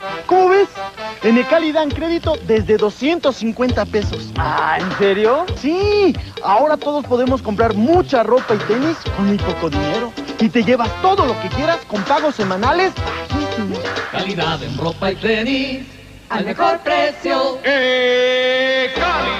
¿Cómo ves? En Ecali dan crédito desde 250 pesos. Ah, ¿en serio? Sí, ahora todos podemos comprar mucha ropa y tenis con muy poco dinero. Y te llevas todo lo que quieras con pagos semanales bajísimos. Calidad en ropa y tenis al mejor precio.